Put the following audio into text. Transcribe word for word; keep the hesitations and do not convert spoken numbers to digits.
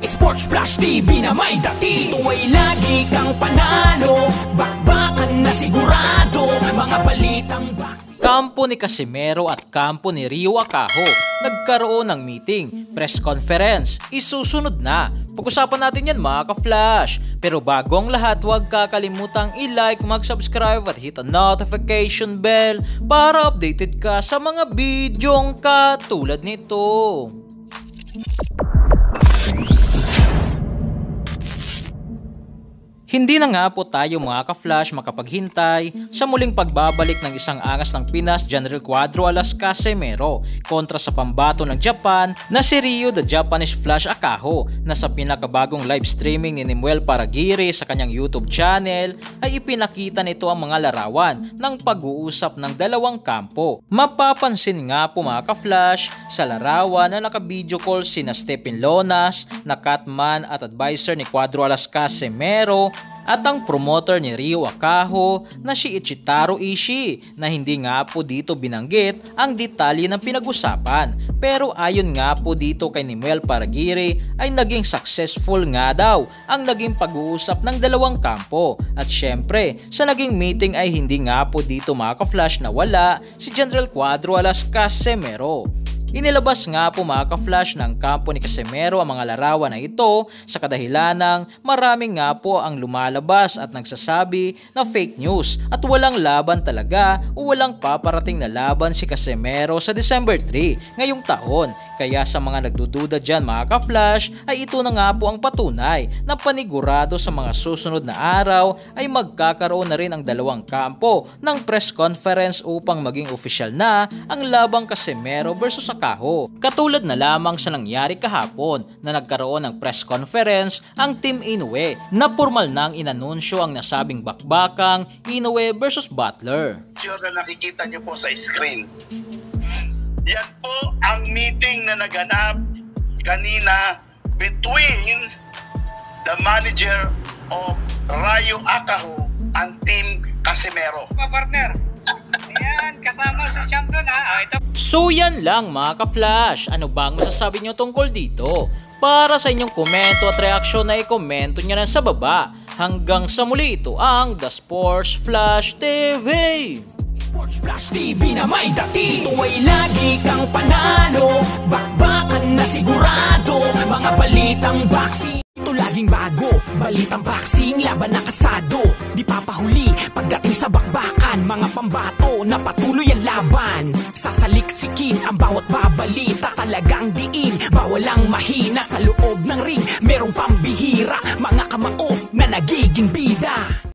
SportsFlash T V na may dati. Ito ay lagi kang panalo, bakbakan na sigurado, mga balitang boxing. Kampo ni Casimero at kampo ni Riel Akaho nagkaroon ng meeting, press conference. Isusunod na. Pag-usapan natin yan mga ka-flash. Pero bago ang lahat, huwag kakalimutang i-like, mag-subscribe at hit ang notification bell para updated ka sa mga bidyong katulad nito. Hindi na nga po tayo mga ka-flash makapaghintay sa muling pagbabalik ng isang angas ng Pinas General Cuadro alas Casimero kontra sa pambato ng Japan na si Riel the Japanese Flash Akaho, na sa pinakabagong live streaming ni Riel Paragiri sa kanyang YouTube channel ay ipinakita nito ang mga larawan ng pag-uusap ng dalawang kampo. Mapapansin nga po mga ka-flash sa larawan na naka-video call sina Stephen Lonas na catman at advisor ni Cuadro alas Casimero at ang promoter ni Riel Akaho na si Ichitaro Ishii, na hindi nga po dito binanggit ang detalye ng pinag-usapan. Pero ayon nga po dito kay Riel Paragiri ay naging successful nga daw ang naging pag-uusap ng dalawang kampo. At syempre sa naging meeting ay hindi nga po dito mga ka-flash na wala si General Cuadro alas Casimero. Inilabas nga po mga ka-flash ng kampo ni Casimero ang mga larawan na ito sa kadahilanang maraming nga po ang lumalabas at nagsasabi na fake news at walang laban talaga o walang paparating na laban si Casimero sa December three ngayong taon. Kaya sa mga nagdududa dyan mga ka-flash ay ito na nga po ang patunay na panigurado sa mga susunod na araw ay magkakaroon na rin ang dalawang kampo ng press conference upang maging opisyal na ang labang Casimero versus Akaho. Katulad na lamang sa nangyari kahapon na nagkaroon ng press conference ang Team Inoue na formal nang inanunsyo ang nasabing bakbakang Inoue versus Butler. Yung na nakikita nyo po sa screen, yan po ang meeting na naganap kanina between the manager of Riel Akaho and Team Casimero. Partner, ayan, kasama si champion ha. Ito. So yan lang mga ka-flash. Ano bang masasabi nyo tungkol dito? Para sa inyong komento at reaksyon na i-komento nyo na sa baba. Hanggang sa muli, ito ang The SportsFlash T V. SportsFlash T V na may dati. Ito ay lagi kang panalo, bakbakan na sigurado, mga balitang boxing. Ito laging bago, balitang boxing, laban na kasado, di papahuli pagdating sa bakbakan, mga pambato na patuloy ang laban. Sasaliksikin ang bawat babalita, talagang diin, bawal ang mahina sa loob ng ring. Merong pambihira, mga kamao na nagiging bida.